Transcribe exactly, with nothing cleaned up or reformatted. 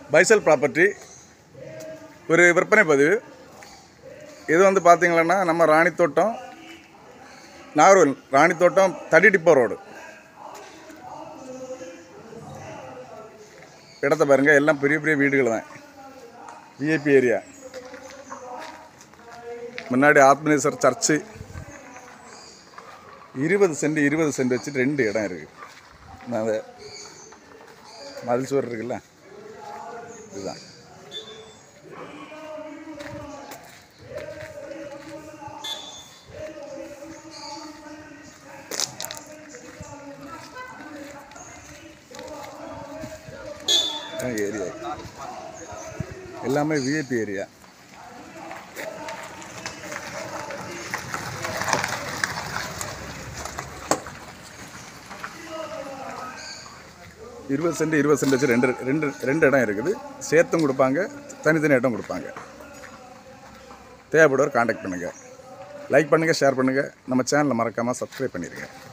பைசல் property ஒரு விற்பனை பதிவு. இது வந்து பார்த்திங்கன்னா நம்ம ராணித்தோட்டம் நாகர்கோவில் ராணித்தோட்டம் தடி டிப்போ ரோடு. இடத்த பாருங்கள், எல்லாம் பெரிய பெரிய வீடுகள் தான். VIP area. முன்னாடி ஆத்மனேஸ்வர் சர்ச்சு. இருபது சென்ட் இருபது சென்ட் வச்சுட்டு ரெண்டு இடம் இருக்குது. அந்த மதில் சுவர் இருக்குல்ல, இதுதான். ஏரியா எல்லாமே விஐபி ஏரியா. இருபது சென்ட் இருபது சென்ட் வச்சு ரெண்டு ரெண்டு ரெண்டு இடம் இருக்குது. சேர்த்தும் கொடுப்பாங்க, தனித்தனி இடம் கொடுப்பாங்க. தேவைப்படுவோர் காண்டாக்ட் பண்ணுங்கள். லைக் பண்ணுங்கள், ஷேர் பண்ணுங்கள். நம்ம சேனலை மறக்காமல் சப்ஸ்கிரைப் பண்ணிடுங்க.